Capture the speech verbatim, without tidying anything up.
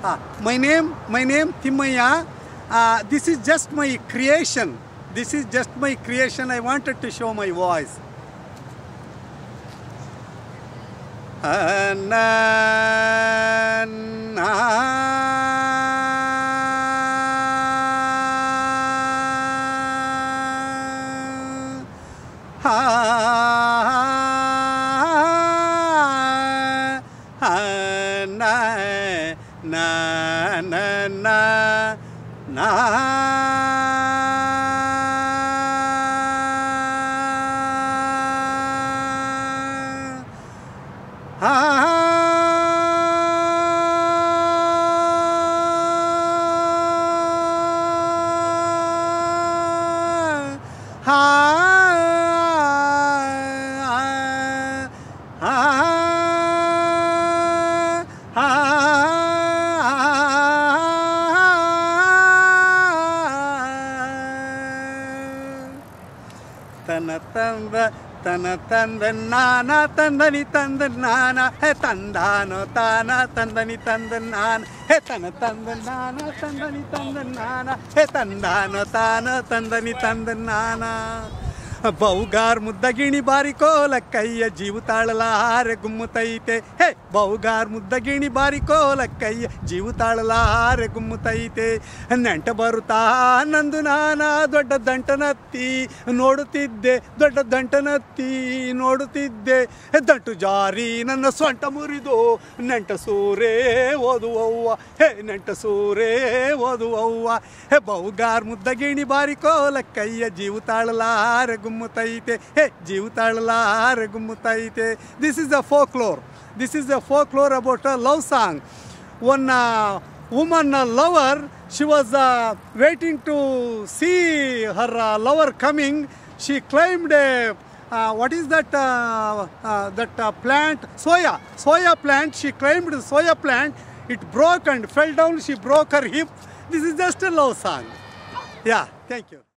Uh, my name, my name Thimaiah. Uh, this is just my creation. This is just my creation. I wanted to show my voice. Ah, na, na, ah, na, na, na, na, na. Tana tanda tana tanda nana tandani tanda nana he tandano tana tandani tanda nana he tana tanda nana tandani tanda nana he tandano tana tandani tanda nana ಬಹುಗಾರ್ ಮುದ್ದಗಿಣಿ ಬಾರಿಕೋಲ ಕೈಯ ಜೀವ ತಾಳಲಾರೆ ಗುಮ್ಮುತ್ತೈತೆ ಹೇ ಬಹುಗಾರ್ ಮುದ್ದಗಿಣಿ ಬಾರಿಕೋಲ ಕೈಯ ಜೀವ ತಾಳಲಾರೆ ಗುಮ್ಮುತ್ತೈತೆ ನೆಂಟ ಬರುತ್ತಾ ನಂದು ನಾನ ದೊಡ್ಡ ದಂಟನತ್ತಿ ನೋಡುತ್ತಿದ್ದೆ ದೊಡ್ಡ ದಂಟನತ್ತಿ ನೋಡುತ್ತಿದ್ದೆ ದಂಟು ಜಾರಿ ನನ್ನ ಸೊಂಟ ಮುರಿದು ನೆಂಟ ಸೂರೇ ಓದುವವ್ವ ಹೇ ನೆಂಟ ಸೂರೇ ಓದುವವ್ವ ಹೇ ಬಹುಗಾರ್ ಮುದ್ದಗಿಣಿ ಬಾರಿಕೋಲ ಕೈಯ ಜೀವ ತಾಳಲಾರೆ ಗುಮ್ಮುತ್ತೈತೆ ಹೇ ಜೀವ ತಾಳಲಾರೆ ಗುಮ್ಮುತ್ತೈತೆ. This is a folklore. This is a folklore about a love song. One uh, woman a lover, she was uh, waiting to see her uh, lover coming. She climbed a uh, what is that uh, uh, that uh, plant? Soya. Soya plant. She climbed the soya plant. It broke and fell down. She broke her hip. This is just a love song. Yeah. Thank you.